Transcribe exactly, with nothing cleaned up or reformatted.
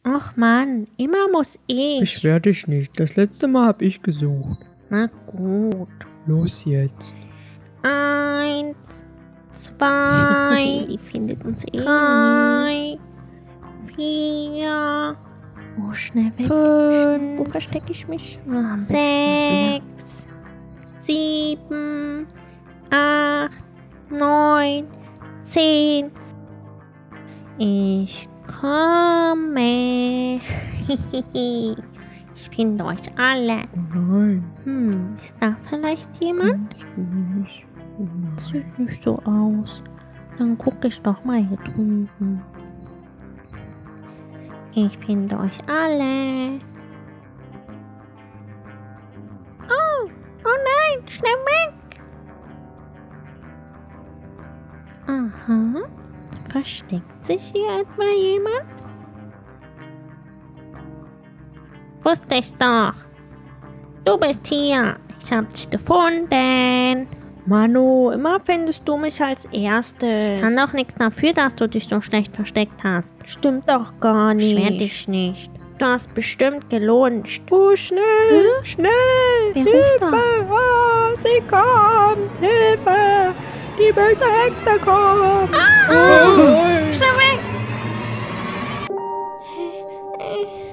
Ach Mann, immer muss ich. Beschwer dich nicht. Das letzte Mal habe ich gesucht. Na gut. Los jetzt. Eins, zwei, Die findet uns eh. drei, vier, Oh, schnell weg. fünf, Wo verstecke ich mich? Ah, am besten. sechs, sieben, acht, neun, zehn. Ich komme. Ich finde euch alle. Oh nein. Hm, ist da vielleicht jemand? Ganz ruhig. Oh nein. Sieht nicht so aus. Dann gucke ich doch mal hier drüben. Ich finde euch alle. Oh, oh nein, schnell weg. Aha. Versteckt sich hier etwa jemand? Wusste ich doch. Du bist hier. Ich hab dich gefunden. Manu, immer findest du mich als Erstes. Ich kann doch nichts dafür, dass du dich so schlecht versteckt hast. Stimmt doch gar nicht. Beschwer dich nicht. Du hast bestimmt gelunscht. Oh, schnell, Hm? schnell. Wer ruft da? Hilfe. Ah, sie kommt. Hilfe. Die böse Hexe kommt. Ah! Oh, nein. Schnell weg!